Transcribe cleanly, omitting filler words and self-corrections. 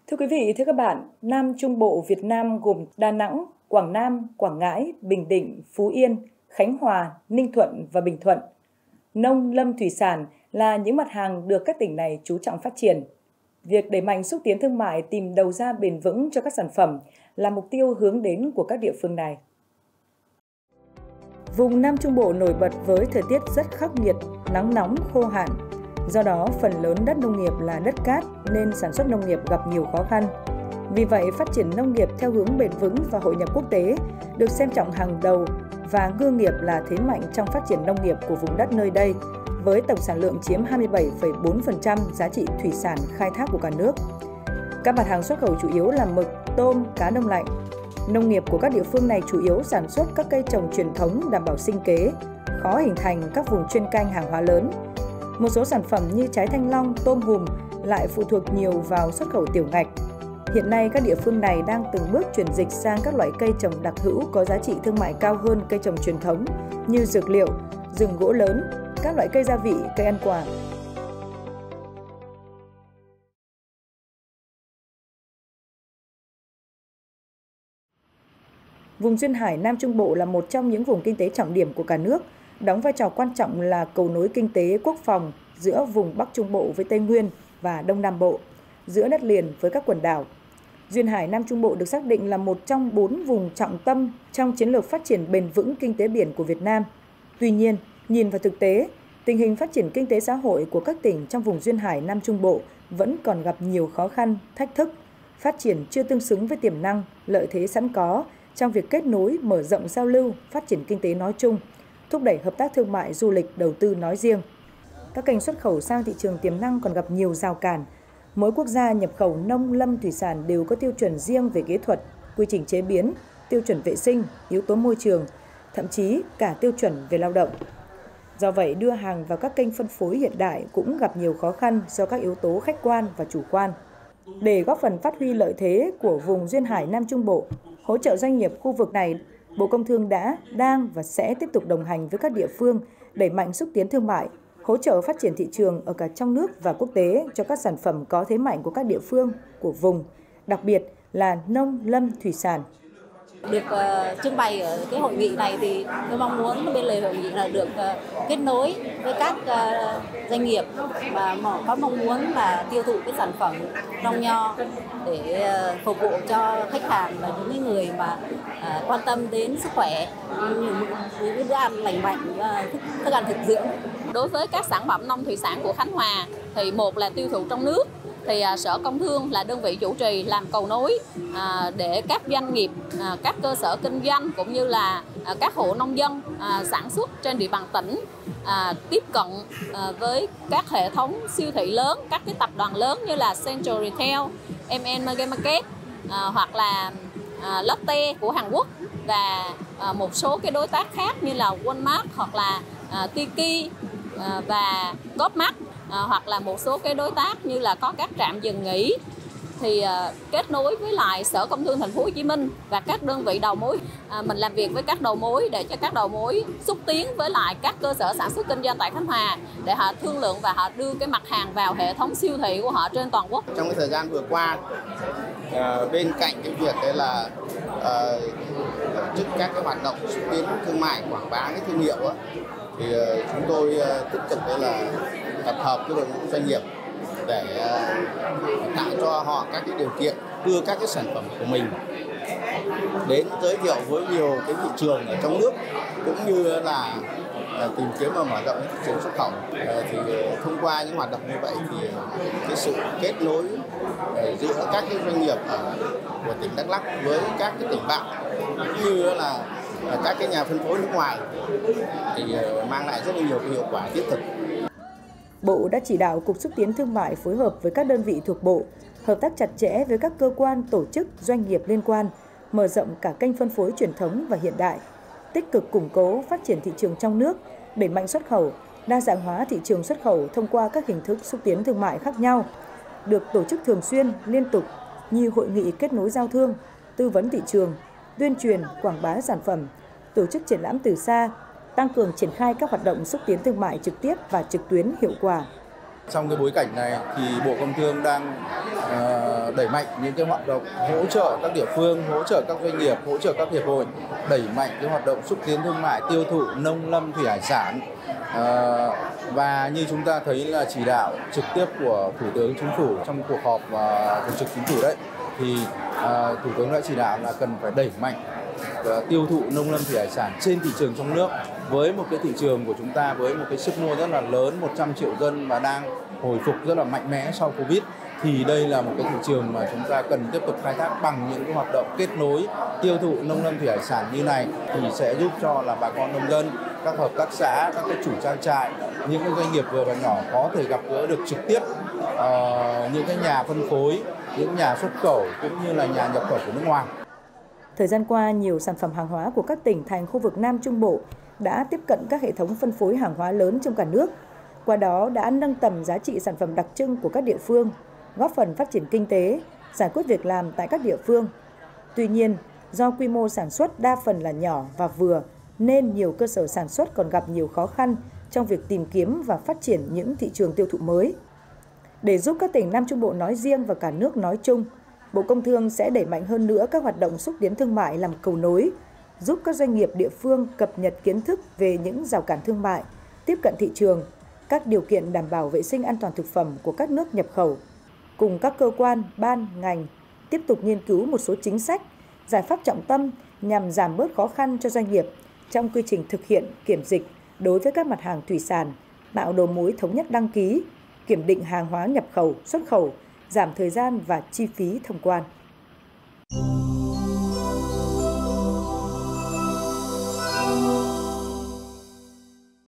Thưa quý vị, thưa các bạn, Nam Trung Bộ Việt Nam gồm Đà Nẵng, Quảng Nam, Quảng Ngãi, Bình Định, Phú Yên, Khánh Hòa, Ninh Thuận và Bình Thuận. Nông lâm thủy sản là những mặt hàng được các tỉnh này chú trọng phát triển. Việc đẩy mạnh xúc tiến thương mại tìm đầu ra bền vững cho các sản phẩm là mục tiêu hướng đến của các địa phương này. Vùng Nam Trung Bộ nổi bật với thời tiết rất khắc nghiệt, nắng nóng, khô hạn. Do đó, phần lớn đất nông nghiệp là đất cát nên sản xuất nông nghiệp gặp nhiều khó khăn. Vì vậy, phát triển nông nghiệp theo hướng bền vững và hội nhập quốc tế được xem trọng hàng đầu và ngư nghiệp là thế mạnh trong phát triển nông nghiệp của vùng đất nơi đây, với tổng sản lượng chiếm 27,4% giá trị thủy sản khai thác của cả nước. Các mặt hàng xuất khẩu chủ yếu là mực, tôm, cá đông lạnh. Nông nghiệp của các địa phương này chủ yếu sản xuất các cây trồng truyền thống đảm bảo sinh kế, khó hình thành các vùng chuyên canh hàng hóa lớn. Một số sản phẩm như trái thanh long, tôm hùm lại phụ thuộc nhiều vào xuất khẩu tiểu ngạch. Hiện nay, các địa phương này đang từng bước chuyển dịch sang các loại cây trồng đặc hữu có giá trị thương mại cao hơn cây trồng truyền thống như dược liệu, rừng gỗ lớn, các loại cây gia vị, cây ăn quả. Vùng duyên hải Nam Trung Bộ là một trong những vùng kinh tế trọng điểm của cả nước, đóng vai trò quan trọng là cầu nối kinh tế quốc phòng giữa vùng Bắc Trung Bộ với Tây Nguyên và Đông Nam Bộ, giữa đất liền với các quần đảo. Duyên hải Nam Trung Bộ được xác định là một trong 4 vùng trọng tâm trong chiến lược phát triển bền vững kinh tế biển của Việt Nam. Tuy nhiên, nhìn vào thực tế, tình hình phát triển kinh tế xã hội của các tỉnh trong vùng Duyên hải Nam Trung Bộ vẫn còn gặp nhiều khó khăn, thách thức, phát triển chưa tương xứng với tiềm năng, lợi thế sẵn có trong việc kết nối, mở rộng giao lưu, phát triển kinh tế nói chung, thúc đẩy hợp tác thương mại, du lịch, đầu tư nói riêng. Các kênh xuất khẩu sang thị trường tiềm năng còn gặp nhiều rào cản. Mỗi quốc gia nhập khẩu nông lâm thủy sản đều có tiêu chuẩn riêng về kỹ thuật, quy trình chế biến, tiêu chuẩn vệ sinh, yếu tố môi trường, thậm chí cả tiêu chuẩn về lao động. Do vậy, đưa hàng vào các kênh phân phối hiện đại cũng gặp nhiều khó khăn do các yếu tố khách quan và chủ quan. Để góp phần phát huy lợi thế của vùng Duyên hải Nam Trung Bộ, hỗ trợ doanh nghiệp khu vực này, Bộ Công Thương đã, đang và sẽ tiếp tục đồng hành với các địa phương đẩy mạnh xúc tiến thương mại, hỗ trợ phát triển thị trường ở cả trong nước và quốc tế cho các sản phẩm có thế mạnh của các địa phương, của vùng, đặc biệt là nông lâm thủy sản. Được trưng bày ở cái hội nghị này thì tôi mong muốn bên lề hội nghị là được kết nối với các doanh nghiệp mà có mong muốn là tiêu thụ cái sản phẩm rong nho để phục vụ cho khách hàng và những người mà quan tâm đến sức khỏe, những bữa ăn lành mạnh, thức ăn thực dưỡng. Đối với các sản phẩm nông thủy sản của Khánh Hòa thì một là tiêu thụ trong nước, thì Sở Công Thương là đơn vị chủ trì làm cầu nối để các doanh nghiệp, các cơ sở kinh doanh cũng như là các hộ nông dân sản xuất trên địa bàn tỉnh tiếp cận với các hệ thống siêu thị lớn, các cái tập đoàn lớn như là Central Retail, MN Mega Market hoặc là Lotte của Hàn Quốc và một số cái đối tác khác như là Walmart hoặc là Tiki và Copmart, hoặc là một số cái đối tác như là có các trạm dừng nghỉ thì kết nối với lại Sở Công Thương Thành phố Hồ Chí Minh và các đơn vị đầu mối. Mình làm việc với các đầu mối để cho các đầu mối xúc tiến với lại các cơ sở sản xuất kinh doanh tại Khánh Hòa để họ thương lượng và họ đưa cái mặt hàng vào hệ thống siêu thị của họ trên toàn quốc. Trong cái thời gian vừa qua, bên cạnh cái việc đấy là tổ chức các cái hoạt động xúc tiến thương mại, quảng bá cái thương hiệu thì chúng tôi tiếp tục đấy là tập hợp với đội ngũ doanh nghiệp để tạo cho họ các cái điều kiện đưa các cái sản phẩm của mình đến giới thiệu với nhiều cái thị trường ở trong nước, cũng như là tìm kiếm và mở rộng thị trường xuất khẩu. Thì thông qua những hoạt động như vậy thì cái sự kết nối giữa các cái doanh nghiệp của tỉnh Đắk Lắk với các cái tỉnh bạn cũng như là các cái nhà phân phối nước ngoài thì mang lại rất là nhiều cái hiệu quả thiết thực. Bộ đã chỉ đạo Cục Xúc tiến Thương mại phối hợp với các đơn vị thuộc Bộ, hợp tác chặt chẽ với các cơ quan, tổ chức, doanh nghiệp liên quan, mở rộng cả kênh phân phối truyền thống và hiện đại, tích cực củng cố phát triển thị trường trong nước, đẩy mạnh xuất khẩu, đa dạng hóa thị trường xuất khẩu thông qua các hình thức xúc tiến thương mại khác nhau, được tổ chức thường xuyên, liên tục như hội nghị kết nối giao thương, tư vấn thị trường, tuyên truyền, quảng bá sản phẩm, tổ chức triển lãm từ xa, tăng cường triển khai các hoạt động xúc tiến thương mại trực tiếp và trực tuyến hiệu quả. Trong cái bối cảnh này thì Bộ Công Thương đang đẩy mạnh những cái hoạt động hỗ trợ các địa phương, hỗ trợ các doanh nghiệp, hỗ trợ các hiệp hội, đẩy mạnh cái hoạt động xúc tiến thương mại, tiêu thụ nông lâm thủy hải sản. Và như chúng ta thấy là chỉ đạo trực tiếp của Thủ tướng Chính phủ trong cuộc họp thường trực Chính phủ đấy, thì Thủ tướng đã chỉ đạo là cần phải đẩy mạnh tiêu thụ nông lâm thủy hải sản trên thị trường trong nước, với một cái thị trường của chúng ta với một cái sức mua rất là lớn, 100 triệu dân và đang hồi phục rất là mạnh mẽ sau Covid, thì đây là một cái thị trường mà chúng ta cần tiếp tục khai thác bằng những cái hoạt động kết nối tiêu thụ nông lâm thủy hải sản như này, thì sẽ giúp cho là bà con nông dân, các hợp tác xã, các cái chủ trang trại, những cái doanh nghiệp vừa và nhỏ có thể gặp gỡ được trực tiếp những cái nhà phân phối, những nhà xuất khẩu cũng như là nhà nhập khẩu của nước ngoài. Thời gian qua, nhiều sản phẩm hàng hóa của các tỉnh thành khu vực Nam Trung Bộ đã tiếp cận các hệ thống phân phối hàng hóa lớn trong cả nước. Qua đó đã nâng tầm giá trị sản phẩm đặc trưng của các địa phương, góp phần phát triển kinh tế, giải quyết việc làm tại các địa phương. Tuy nhiên, do quy mô sản xuất đa phần là nhỏ và vừa, nên nhiều cơ sở sản xuất còn gặp nhiều khó khăn trong việc tìm kiếm và phát triển những thị trường tiêu thụ mới. Để giúp các tỉnh Nam Trung Bộ nói riêng và cả nước nói chung, Bộ Công Thương sẽ đẩy mạnh hơn nữa các hoạt động xúc tiến thương mại làm cầu nối, giúp các doanh nghiệp địa phương cập nhật kiến thức về những rào cản thương mại, tiếp cận thị trường, các điều kiện đảm bảo vệ sinh an toàn thực phẩm của các nước nhập khẩu. Cùng các cơ quan, ban, ngành tiếp tục nghiên cứu một số chính sách, giải pháp trọng tâm nhằm giảm bớt khó khăn cho doanh nghiệp trong quy trình thực hiện kiểm dịch đối với các mặt hàng thủy sản, tạo đầu mối thống nhất đăng ký, kiểm định hàng hóa nhập khẩu, xuất khẩu, giảm thời gian và chi phí thông quan.